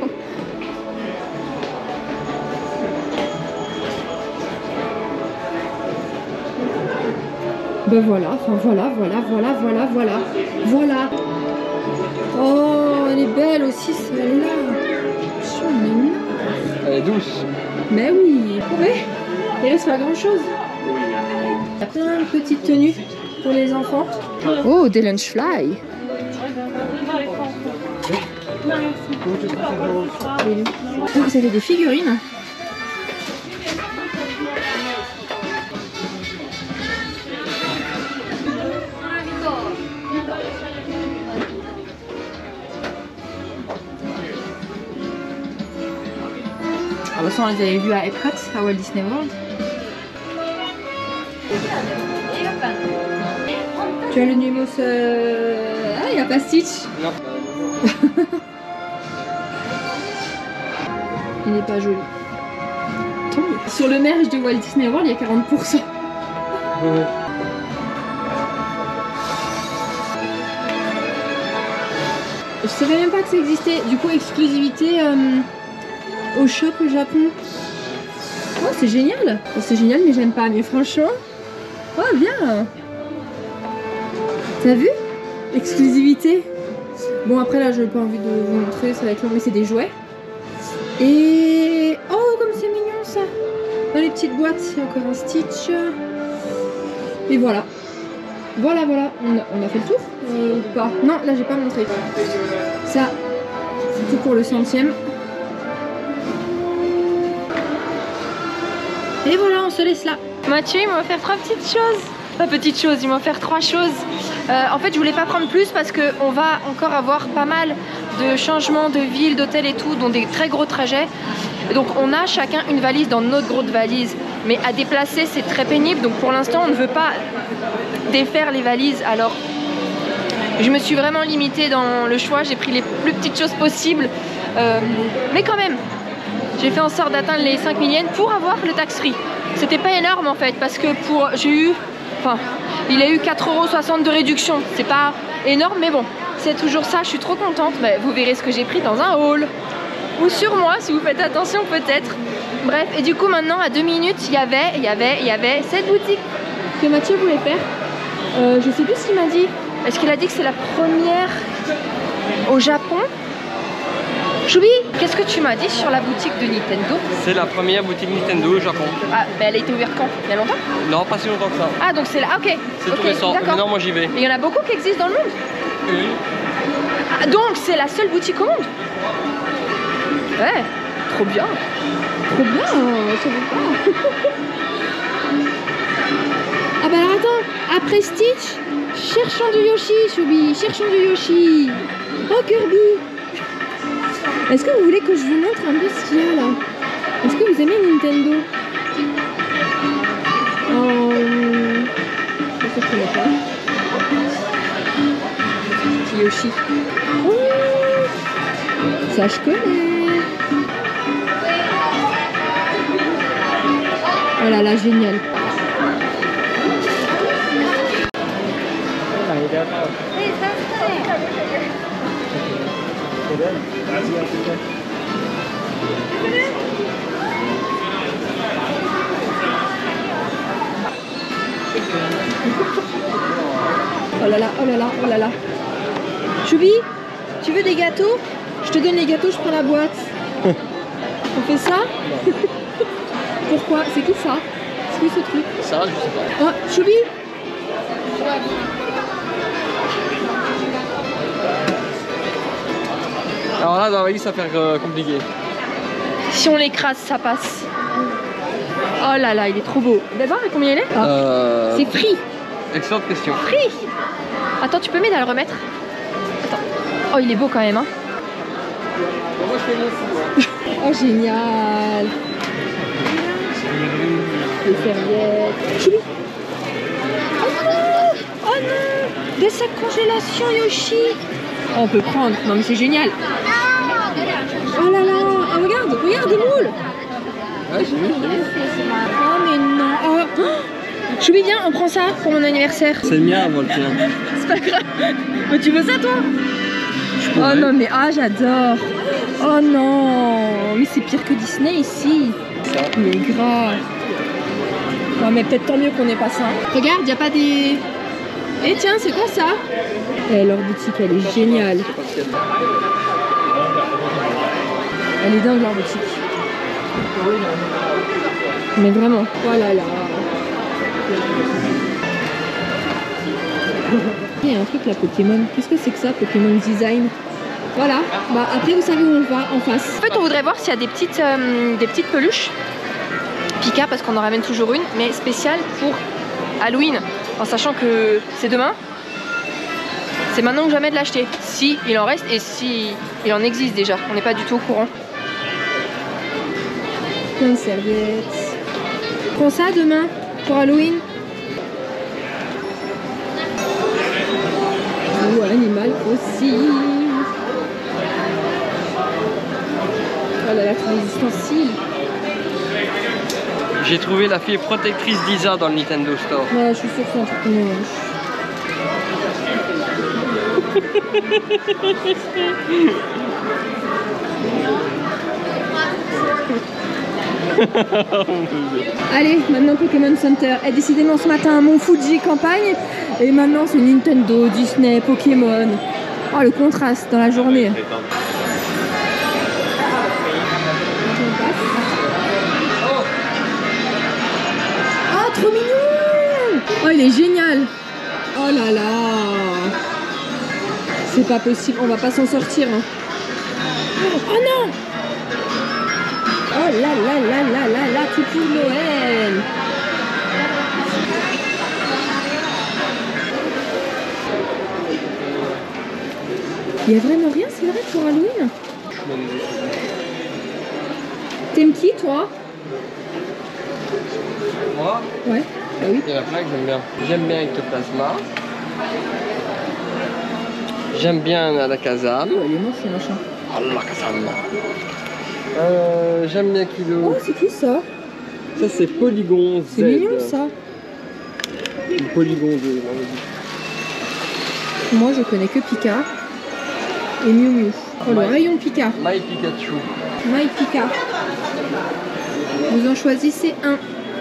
Ben voilà, enfin voilà, voilà, voilà, voilà, voilà. Voilà. Oh, elle est belle aussi celle-là. Elle est douce. Mais oui. Ouais. Il reste pas grand chose. Il y a plein de petites tenues pour les enfants. Oh, des lunch fly. Vous avez des figurines. Ah bah ça on les avait vus à Epcot, à Walt Disney World. Tu as le Numos... Euh... Ah, il n'y a pas Stitch. Non. Il n'est pas joli. Tant mieux. Sur le merge de Walt Disney World, il y a quarante pour cent. Ouais. Je savais même pas que ça existait. Du coup, exclusivité euh, au shop au Japon. Oh, c'est génial. Oh, c'est génial, mais j'aime pas. Mais franchement, oh bien. T'as vu? Exclusivité. Bon, après là, j'ai pas envie de vous montrer, ça va être long, mais c'est des jouets. Et oh, comme c'est mignon ça. Dans les petites boîtes, il y a encore un Stitch. Et voilà. Voilà, voilà. On a, on a fait le tour euh, ou pas? Non, là, j'ai pas montré. Ça, c'est tout pour le centième. Et voilà, on se laisse là. Mathieu, il m'a offert trois petites choses. Pas petites choses, il m'a offert trois choses. Euh, en fait, je voulais pas prendre plus parce qu'on va encore avoir pas mal de changements de ville, d'hôtel et tout, dont des très gros trajets. Et donc, on a chacun une valise dans notre grosse valise. Mais à déplacer, c'est très pénible. Donc, pour l'instant, on ne veut pas défaire les valises. Alors, je me suis vraiment limitée dans le choix. J'ai pris les plus petites choses possibles. Euh, mais quand même, j'ai fait en sorte d'atteindre les cinq mille yens pour avoir le tax free. C'était pas énorme en fait, parce que pour j'ai eu, enfin, il a eu quatre euros soixante de réduction. C'est pas énorme, mais bon, c'est toujours ça. Je suis trop contente. Mais vous verrez ce que j'ai pris dans un haul ou sur moi, si vous faites attention peut-être. Bref, et du coup maintenant à deux minutes, il y avait, il y avait, il y avait cette boutique que Mathieu voulait faire. Euh, je sais plus ce qu'il m'a dit. Est-ce qu'il a dit que c'est la première au Japon? Choubi, qu'est-ce que tu m'as dit sur la boutique de Nintendo? C'est la première boutique Nintendo au Japon. Ah, bah elle a été ouverte quand? Il y a longtemps? Non, pas si longtemps que ça. Ah, donc c'est là, ok. C'est okay, tout récent. Mais non, moi j'y vais. Mais il y en a beaucoup qui existent dans le monde? Oui. Ah, donc c'est la seule boutique au monde? Ouais, trop bien. Trop bien, je savais pas. Ah bah alors attends, après Stitch, cherchons du Yoshi, Choubi, cherchons du Yoshi. Oh Kirby. Est-ce que vous voulez que je vous montre un peu ce qu'il y a là? Est-ce que vous aimez Nintendo? euh... Ça je connais pas. Petit Yoshi. Oh, ça je connais. Oh là là, génial. Oh là là là, oh là là, oh là là. Choubi, tu veux des gâteaux? Je te donne les gâteaux, je prends la boîte. On fait ça? Pourquoi? C'est qui ça? C'est qui ce truc? Ça, je sais pas. Oh, Choubi! Alors là, dans la liste, ça va faire euh, compliqué. Si on l'écrase, ça passe. Oh là là, il est trop beau. D'abord, combien il est? Ah. Euh... C'est free. Excellente question. Free. Attends, tu peux m'aider à le remettre? Attends. Oh, il est beau quand même, hein. Bon, moi, je fais mon fou. Hein. Oh, génial! Les serviettes. Choubi! Oh non! Oh non! Des sacs congélation, Yoshi! Oh, on peut prendre. Non, mais c'est génial! Oh là là! Oh, regarde! Regarde, des moules! Ouais, j'ai vu, j'ai vu. Oh, mais non! Oh. Choubi, viens, on prend ça pour mon anniversaire. C'est le mien, moi, le tien. C'est pas grave. Mais tu veux ça, toi? Oh non, mais ah, j'adore. Oh non, oui, c'est pire que Disney ici. Ça. Mais grave. Ouais, mais peut-être tant mieux qu'on n'ait pas ça. Regarde, il n'y a pas des... Eh tiens, c'est quoi ça? Eh, leur boutique, elle est géniale. Je sais pas ce qu'il y a. Elle est dingue, leur boutique. Mais vraiment. Oh là là. Il y a un truc là, Pokémon. Qu'est-ce que c'est que ça, Pokémon Design? Voilà. Bah après, vous savez où on va, en face. En fait, on voudrait voir s'il y a des petites, euh, des petites peluches. Pika, parce qu'on en ramène toujours une, mais spéciale pour Halloween. En sachant que c'est demain. C'est maintenant ou jamais de l'acheter. Si il en reste et si il en existe déjà. On n'est pas du tout au courant. Plein de serviettes. Prends ça demain pour Halloween. Ou Animal Crossing. Oh là là, tous les ustensiles. J'ai trouvé la fille protectrice d'Isa dans le Nintendo Store. Ouais, je suis sûre que c'est un truc moche. Allez, maintenant Pokémon Center. Et décidément ce matin, mon Fuji campagne. Et maintenant c'est Nintendo, Disney, Pokémon. Oh, le contraste dans la journée. Oh, trop mignon! Oh, il est génial! Oh là là! C'est pas possible, on va pas s'en sortir. Hein. Oh non! Oh là là là là là là, tout pour Noël! Il y a vraiment rien, c'est vrai, pour Halloween? T'aimes qui, toi? Moi, Ouais, bah oui. il y en a plein que j'aime bien. J'aime bien Ectoplasma. J'aime bien Alakazam. Oh, il est moche, ce machin. Alakazam. Euh, j'aime bien Kilo. Oh, c'est qui ça? Ça, c'est Polygon Z. C'est mignon, ça. Le Polygon deux. Moi, je connais que Pika et Miu Miu. Oh, le My- rayon Pika. My Pikachu. My Pika. Vous en choisissez un.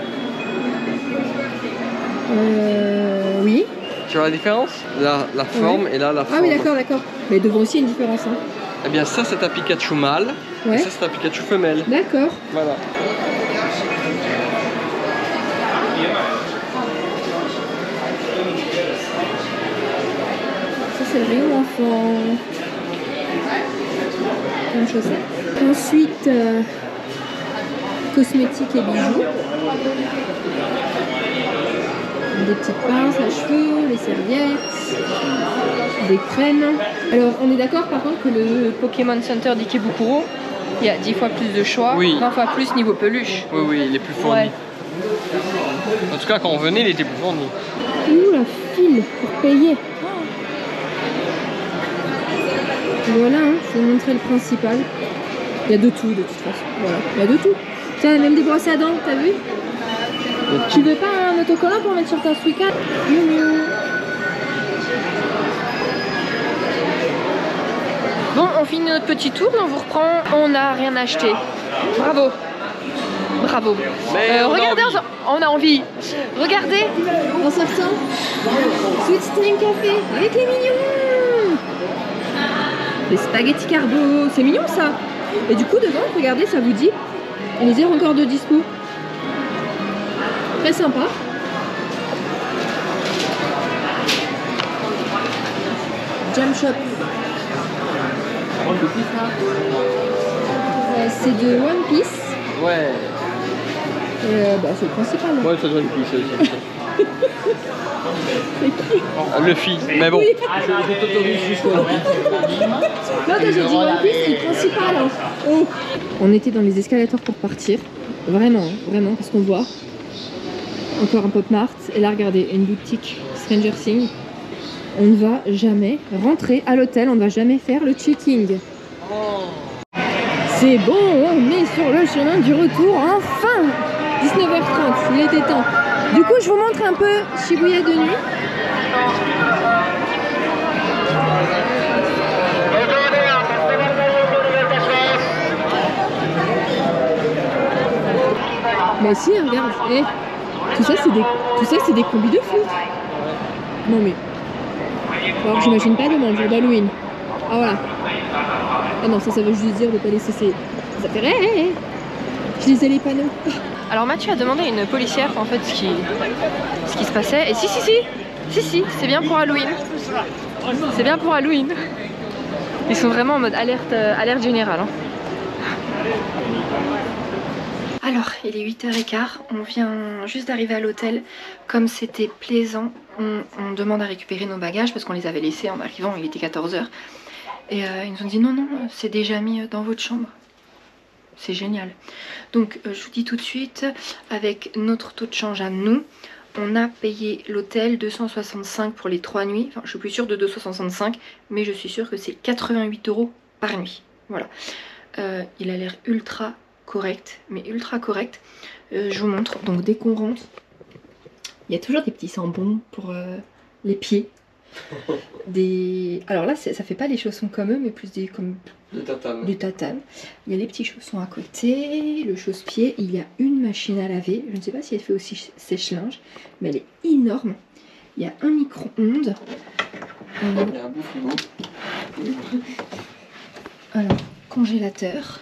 Euh... Oui. Tu vois la différence? Là, la forme et là, la Ah forme. oui, d'accord, d'accord. Mais devant aussi, il y a une différence. Hein. Eh bien, ça, c'est un Pikachu mâle. Ouais. Et ça, c'est un Pikachu femelle. D'accord. Voilà. Ça, c'est le rayon enfant. Plein de chaussettes. Ensuite, euh, cosmétiques et bijoux. Des petites pinces à cheveux, les serviettes, des crèmes. Alors, on est d'accord par contre que le Pokémon Center d'Ikebukuro, il y a dix fois plus de choix, Oui. vingt fois plus niveau peluche. Oui, oui, il est plus fourni. Ouais. En tout cas, quand on venait, il était plus fourni. Ouh, la file pour payer. Voilà, hein, je vais vous montrer le principal. Il y a de tout de toute façon. Voilà, il y a de tout. Tiens, même des brosses à dents, t'as vu? Tu veux pas un autocollant pour mettre sur ta Suica? Miu miu. Bon, on finit notre petit tour, on vous reprend. On n'a rien acheté. Bravo. Bravo. Mais Euh, on a regardez, envie. on a envie. Regardez. En sortant, Sweet Stream Café avec les mignons. Les spaghettis carbo, c'est mignon ça. Et du coup devant, regardez, ça vous dit, les heures encore de dispo. Très sympa. Jam Shop. Euh, c'est de One Piece. Ouais. Euh, bah, c'est le principal. Hein. Ouais, ça doit être plus aussi. C'est qui? Ah, Luffy, mais bon. Oui. Je t'autorise jusqu'au là. Non, j'ai dit One Piece, c'est le principal. Hein. Oh. On était dans les escalators pour partir. Vraiment, hein, vraiment, parce qu'on voit. Encore un Pop Mart. Et là, regardez, une boutique Stranger Things. On ne va jamais rentrer à l'hôtel, on ne va jamais faire le checking. C'est bon, on est sur le chemin du retour, enfin dix-neuf heures trente, il était temps. Du coup, je vous montre un peu Shibuya de nuit. Mais si, regarde, eh, tout ça c'est des, tout ça c'est des combis de fou. Non mais, alors j'imagine pas demain le jour d'Halloween. Ah voilà. Ah non, ça, ça veut juste dire de pas laisser ses affaires. Hey, hey, hey. Je lisais les panneaux. Alors Mathieu a demandé à une policière en fait ce qui, ce qui se passait. Et si, si, si, si, si, c'est bien pour Halloween. C'est bien pour Halloween. Ils sont vraiment en mode alerte, euh, alerte générale. Hein. Alors, il est huit heures quinze, on vient juste d'arriver à l'hôtel. Comme c'était plaisant, on, on demande à récupérer nos bagages parce qu'on les avait laissés en arrivant, il était quatorze heures. Et euh, ils nous ont dit non, non, c'est déjà mis dans votre chambre. C'est génial. Donc, euh, je vous dis tout de suite, avec notre taux de change à nous, on a payé l'hôtel deux cent soixante-cinq pour les trois nuits. Enfin, je suis plus sûre de deux cent soixante-cinq, mais je suis sûre que c'est quatre-vingt-huit euros par nuit. Voilà. Euh, il a l'air ultra correct, mais ultra correct. Euh, je vous montre. Donc, dès qu'on rentre, il y a toujours des petits sambons pour euh, les pieds. Des... Alors là, ça fait pas les chaussons comme eux, mais plus des comme Du tatame. du tatame. Il y a les petits chaussons à côté, le chausse-pied. Il y a une machine à laver. Je ne sais pas si elle fait aussi sèche-linge, mais elle est énorme. Il y a un micro-ondes. Euh... Il y a un beau frigo. Alors, congélateur.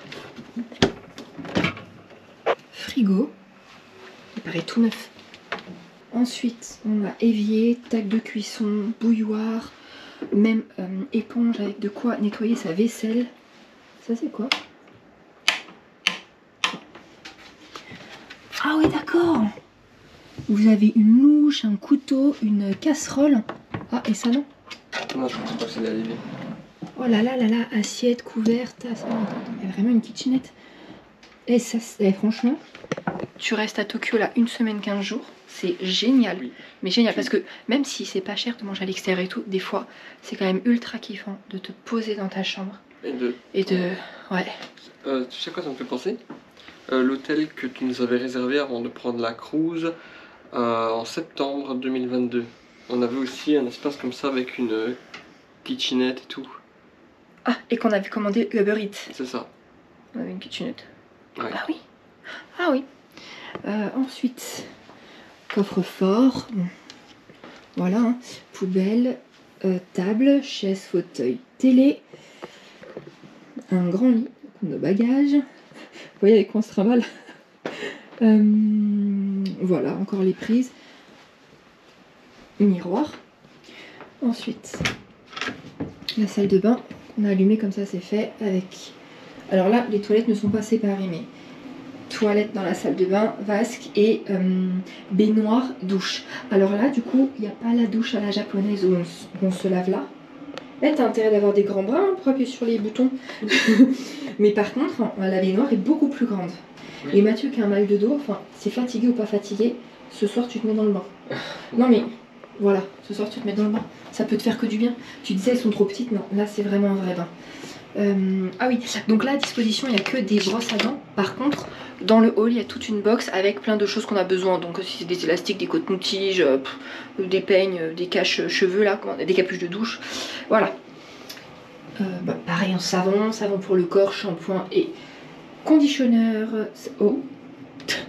Frigo. Il paraît tout neuf. Ensuite, on a évier, tac de cuisson, bouilloire, même euh, éponge avec de quoi nettoyer sa vaisselle. Ça, c'est quoi? Ah oui, d'accord. Vous avez une louche, un couteau, une casserole. Ah, et ça, non? Non, je pense pas que c'est la levée. Oh là là là là, assiette, couvert, tasse. Il y a vraiment une kitchenette. Et ça, et franchement, tu restes à Tokyo là une semaine, quinze jours. C'est génial, Oui. mais génial parce que même si c'est pas cher de manger à l'extérieur et tout, des fois c'est quand même ultra kiffant de te poser dans ta chambre Et de... et de... Ouais. Euh, tu sais quoi ça me fait penser? euh, L'hôtel que tu nous avais réservé avant de prendre la cruise euh, en septembre deux mille vingt-deux. On avait aussi un espace comme ça avec une euh, kitchenette et tout. Ah, et qu'on avait commandé Uber Eats. C'est ça. On avait une kitchenette. Ouais. Ah oui. Ah oui. Euh, ensuite, coffre-fort. Bon. Voilà. Hein. Poubelle, euh, table, chaise, fauteuil, télé. Un grand lit, nos bagages. Vous voyez avec quoi on se trimballe. euh, voilà, encore les prises. Miroir. Ensuite, la salle de bain qu'on a allumée comme ça, c'est fait avec... Alors là, les toilettes ne sont pas séparées, mais toilette dans la salle de bain, vasque et euh, baignoire, douche. Alors là, du coup, il n'y a pas la douche à la japonaise où on, où on se lave là. Là, t'as intérêt d'avoir des grands bras hein, pour appuyer sur les boutons. Mais par contre, la baignoire est beaucoup plus grande. Oui. Et Mathieu qui a un mal de dos, enfin, c'est fatigué ou pas fatigué, ce soir tu te mets dans le bain. Non mais, voilà, ce soir tu te mets dans le bain. Ça peut te faire que du bien. Tu disais elles sont trop petites, non, là c'est vraiment un vrai bain. Euh, ah oui, donc là à disposition il n'y a que des brosses à dents. Par contre, dans le hall il y a toute une box avec plein de choses qu'on a besoin. Donc si c'est des élastiques, des coton-tiges, euh, des peignes, des caches cheveux là, des capuches de douche. Voilà. Euh, bah, pareil en savon, savon pour le corps, shampoing et conditionneur. Oh.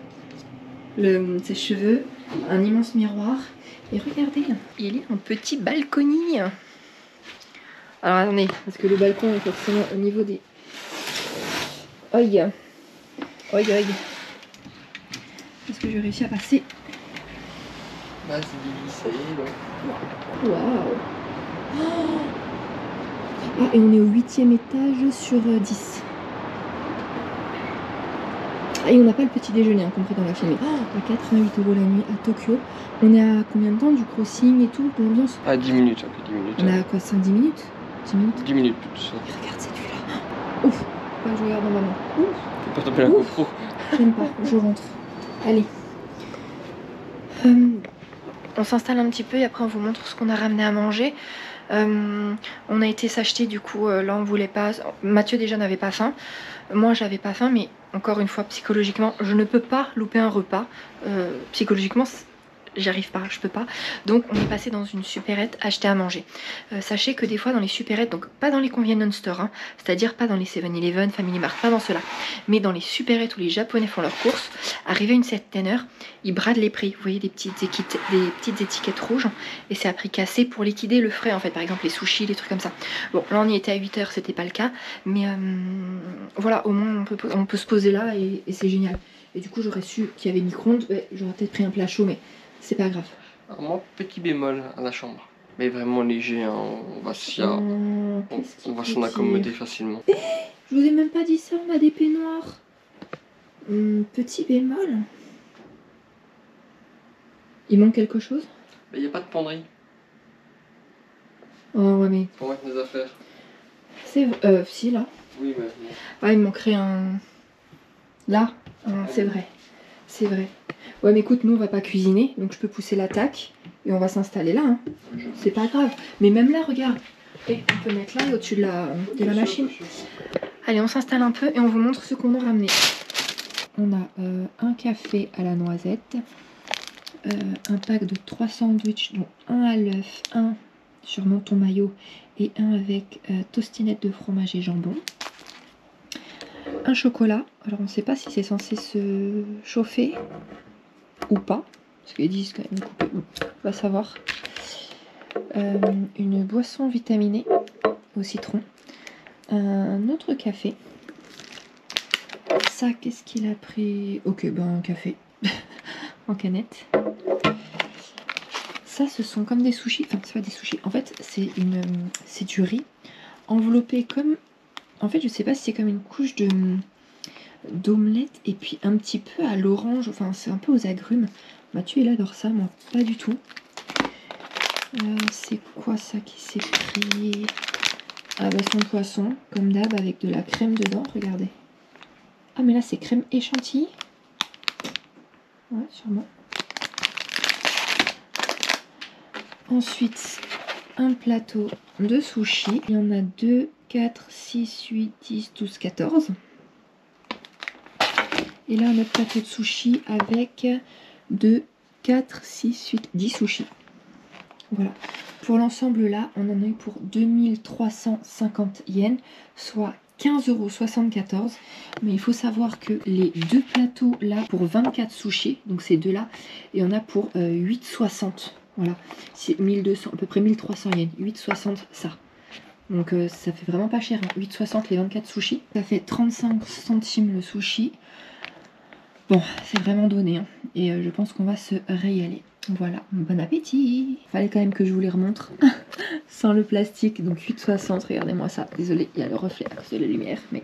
le sèche-cheveux, un immense miroir. Et regardez, il y a un petit balcony. Alors attendez, parce que le balcon est forcément au niveau des... Aïe. Aïe aïe. Est-ce que j'ai réussi à passer? Vas-y, ça y est, donc. Waouh. Ah, et on est au huitième étage sur dix. Et on n'a pas le petit déjeuner, hein, compris dans la filmée. Oh, à quatre-vingt-huit euros la nuit à Tokyo. On est à combien de temps du crossing et tout, de l'ambiance? Ah, dix minutes, ok, dix minutes. On est à quoi, cinq dix minutes? dix minutes? dix minutes plus. Et regarde cette vue-là. Ouf. Faut pas que je regarde ma maman. Ouf. Faut pas taper la GoPro. J'aime pas, je rentre. Allez. Euh, on s'installe un petit peu et après on vous montre ce qu'on a ramené à manger. Euh, on a été s'acheter, du coup, euh, là on voulait pas... Mathieu déjà n'avait pas faim. Moi j'avais pas faim, mais encore une fois, psychologiquement, je ne peux pas louper un repas. Euh, psychologiquement, j'y arrive pas, je peux pas. Donc on est passé dans une supérette acheter à manger. Euh, sachez que des fois dans les supérettes, donc pas dans les convenience stores, hein, c'est-à-dire pas dans les seven eleven, Family Mart, pas dans cela, mais dans les supérettes où les Japonais font leurs courses, arrivé à une certaine heure, ils bradent les prix. Vous voyez des petites, équite, des petites étiquettes rouges et c'est à prix cassé pour liquider le frais en fait, par exemple les sushis, les trucs comme ça. Bon, là on y était à huit heures, c'était pas le cas, mais euh, voilà, au moins on peut, on peut se poser là et, et c'est génial. Et du coup j'aurais su qu'il y avait micro-ondes, ouais, j'aurais peut-être pris un plat chaud, mais c'est pas grave. Alors moi, petit bémol à la chambre. Mais vraiment léger, hein. on va s'y a- Oh, on, on va s'en accommoder facilement. Eh, je vous ai même pas dit ça, on a des peignoirs. Hum, petit bémol. Il manque quelque chose? Mais il n'y a pas de penderie Oh ouais mais... pour mettre mes affaires. C'est... Euh, si là. Oui, mais bon. Ah, il me manquerait un... Là ah, c'est vrai. C'est vrai. Ouais mais écoute, nous on va pas cuisiner, donc je peux pousser l'attaque et on va s'installer là. Hein. C'est pas grave. Mais même là, regarde. Et on peut mettre là et au-dessus de la, de la machine. Allez, on s'installe un peu et on vous montre ce qu'on a ramené. On a euh, un café à la noisette, euh, un pack de trois sandwichs, dont un à l'œuf, un sur menton maillot et un avec euh, tostinette de fromage et jambon. Un chocolat, alors on ne sait pas si c'est censé se chauffer ou pas, parce qu'ils disent quand même coupé, on va savoir. Euh, une boisson vitaminée au citron, un autre café. Ça, qu'est-ce qu'il a pris? Ok, ben un café en canette. Ça, ce sont comme des sushis, enfin c'est pas des sushis, en fait c'est une, c'est du riz enveloppé comme, en fait je sais pas si c'est comme une couche de d'omelette et puis un petit peu à l'orange, enfin c'est un peu aux agrumes. Mathieu il adore ça, moi pas du tout. Euh, c'est quoi ça qui s'est pris? Ah bah son poisson, comme d'hab, avec de la crème dedans, regardez. Ah mais là c'est crème et chantilly. Ouais, sûrement. Ensuite, un plateau de sushi. Il y en a deux, quatre, six, huit, dix, douze, quatorze. Et là, un autre plateau de sushi avec deux, quatre, six, huit, dix sushis. Voilà. Pour l'ensemble là, on en a eu pour deux mille trois cent cinquante yens, soit quinze euros soixante-quatorze. Mais il faut savoir que les deux plateaux là, pour vingt-quatre sushis, donc ces deux là, et on a pour euh, huit soixante. Voilà, c'est mille deux cents, à peu près mille trois cents yens, huit soixante ça. Donc euh, ça fait vraiment pas cher, hein. huit soixante les vingt-quatre sushis. Ça fait trente-cinq centimes le sushi. Bon, c'est vraiment donné, hein. Et euh, je pense qu'on va se régaler. Voilà, bon appétit. Fallait quand même que je vous les remontre sans le plastique, donc huit soixante, regardez-moi ça. Désolée, il y a le reflet à cause de la lumière, mais...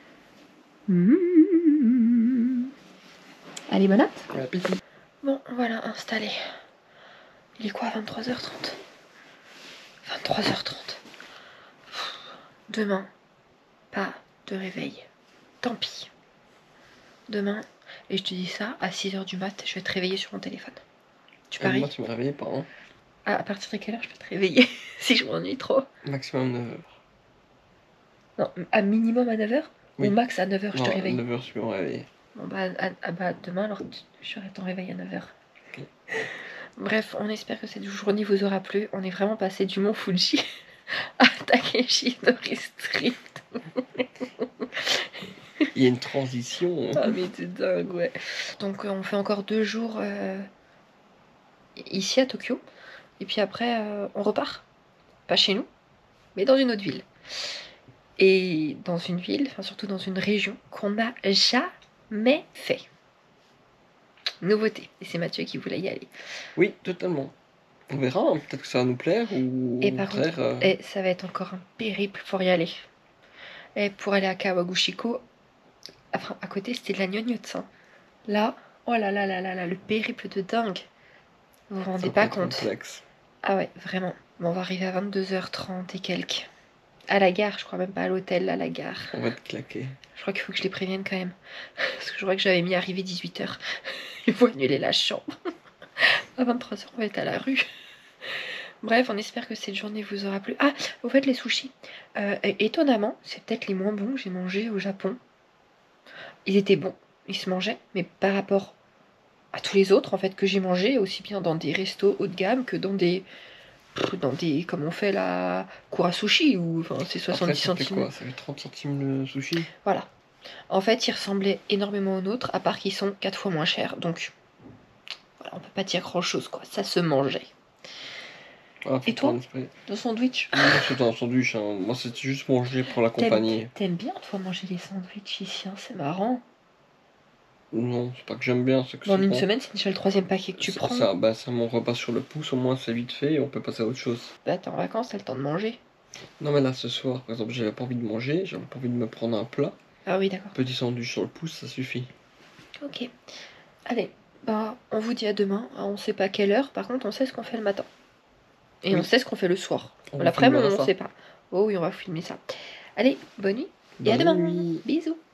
Mmh. Allez, bon app. Bon appétit. Bon, voilà, installé. Il est quoi, vingt-trois heures trente? vingt-trois heures trente. Demain, pas de réveil. Tant pis. Demain, et je te dis ça, à six heures du mat, je vais te réveiller sur mon téléphone. Tu Euh, paries? moi, tu me réveilles pas, hein. à, à partir de quelle heure je peux te réveiller si je m'ennuie trop? Maximum neuf heures. Non, à minimum à neuf heures? Oui. Ou max à neuf heures je Non, te réveille? neuf heures, je peux me réveiller. Bon bah, à, à- bah demain alors tu- je ferai ton réveil à neuf heures. Ok. Bref, on espère que cette journée vous aura plu. On est vraiment passé du mont Fuji à Takeshi Dori Street. Il y a une transition. Ah mais c'est dingue, ouais. Donc euh, on fait encore deux jours euh, ici à Tokyo. Et puis après, euh, on repart. Pas chez nous, mais dans une autre ville. Et dans une ville, enfin surtout dans une région qu'on n'a jamais fait. Nouveauté. Et c'est Mathieu qui voulait y aller. Oui, totalement. On verra, hein. Peut-être que ça va nous plaire ou Et au par contraire, contre, euh, et ça va être encore un périple pour y aller. Et pour aller à Kawaguchiko, enfin à côté c'était de la gnognotte. Là, oh là là là là là, le périple de dingue. Vous vous ça rendez va pas être compte. complexe. Ah ouais, vraiment. Bon, on va arriver à vingt-deux heures trente et quelques. À la gare, je crois même pas à l'hôtel, à la gare. On va te claquer. Je crois qu'il faut que je les prévienne quand même. Parce que je crois que j'avais mis arriver dix-huit heures. Il faut annuler la chambre. À vingt-trois heures, on va être à la rue. Bref, on espère que cette journée vous aura plu. Ah, au fait, les sushis. Euh, étonnamment, c'est peut-être les moins bons que j'ai mangés au Japon. Ils étaient bons, ils se mangeaient, mais par rapport à tous les autres en fait que j'ai mangés, aussi bien dans des restos haut de gamme que dans des dans des comme on fait la Kura Sushi où enfin c'est soixante-dix Après, ça fait centimes. quoi? Ça fait trente centimes le sushi? Voilà. En fait, ils ressemblaient énormément aux nôtres, à part qu'ils sont quatre fois moins chers. Donc voilà, on peut pas dire grand chose quoi. Ça se mangeait. Ah, faut Et toi? pas en espérer. Le sandwich. Moi, c'était un sandwich. Hein. Moi, c'était juste manger pour l'accompagner. T'aimes bien toi manger les sandwichs ici, hein, c'est marrant. Non, c'est pas que j'aime bien, c'est que Dans c'est une bon. semaine, c'est déjà le troisième paquet que tu C'est- prends. Ça, bah, c'est mon repas sur le pouce, au moins c'est vite fait et on peut passer à autre chose. Bah t'es en vacances, t'as le temps de manger. Non, mais là, ce soir, par exemple, j'avais pas envie de manger, j'avais pas envie de me prendre un plat. Ah oui, d'accord. Petit sandwich sur le pouce, ça suffit. Ok. Allez, bah on vous dit à demain. On sait pas quelle heure, par contre on sait ce qu'on fait le matin. Et Oui. on sait ce qu'on fait le soir. On vous L'après-midi, filmera on ça. sait pas. Oh oui, on va filmer ça. Allez, bonne nuit et à Bonne demain. nuit. Bisous.